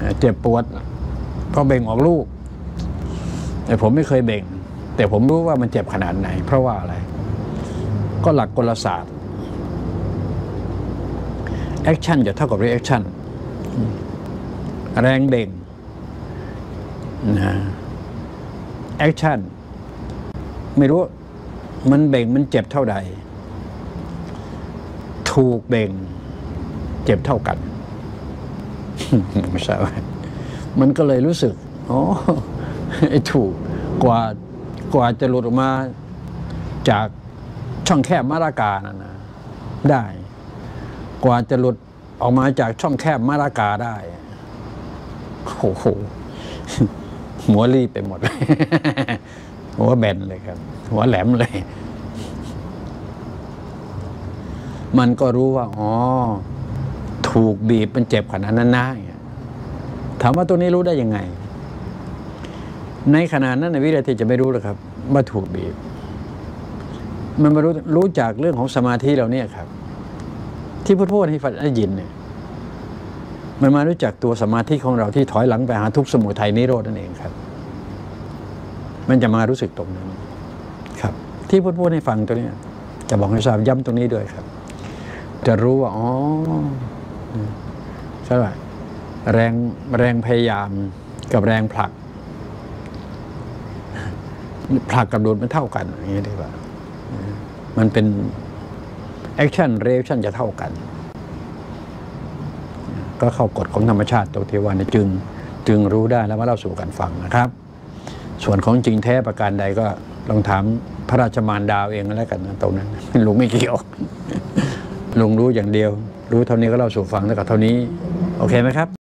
เจ็บปวดเพราะเบ่งออกลูกแต่ผมไม่เคยเบ่งแต่ผมรู้ว่ามันเจ็บขนาดไหนเพราะว่าอะไรก็หลักกลศาสตร์แอคชั่นจะเท่ากับรีแอคชั่นแรงเบ่งนะแอคชั่นไม่รู้มันเบ่งมันเจ็บเท่าใดถูกเบ่งเจ็บเท่ากันไม่ใช่มันก็เลยรู้สึกอ๋อไอ้ถูกกว่าจะหลุดออกมาจากช่องแคบมะละกานั่นนะได้กว่าจะหลุดออกมาจากช่องแคบมะละกาได้โอ้โหหัวรีบไปหมดเลยหัวแบนเลยครับหัวแหลมเลยมันก็รู้ว่าอ๋อถูกบีบมันเจ็บขนาดนั้นนะถามว่าตัวนี้รู้ได้ยังไงในขณะนั้นในวินาทีจะไม่รู้หรอกครับว่าถูกบีบมันมารู้จากเรื่องของสมาธิเราเนี่ยครับที่พูดให้ฟังได้ยินเนี่ยมันมารู้จักตัวสมาธิของเราที่ถอยหลังไปหาทุกข์สมุทัยนิโรธนั่นเองครับมันจะมารู้สึกตรงนั้นครับที่พูดให้ฟังตัวนี้จะบอกให้ทราบย้ำตรงนี้ด้วยครับจะรู้ว่าอ๋อใช่ไหมแรงพยายามกับแรงผลักกับดูดมันเท่ากันอย่างนี้ดีกว่ามันเป็นแอคชั่นเรีแอคชั่นจะเท่ากันก็เข้ากฎของธรรมชาติตรงที่ว่าจึงรู้ได้แล้วว่าเราสู่กันฟังนะครับส่วนของจริงแท้ประการใดก็ลองถามพระราชมารดาเองแล้วกันนะตรงนั้นลุงไม่เกี่ยวลุงรู้อย่างเดียวรู้เท่านี้ก็เล่าสู่ฟังแล้วกับเท่านี้โอเคไหมครับ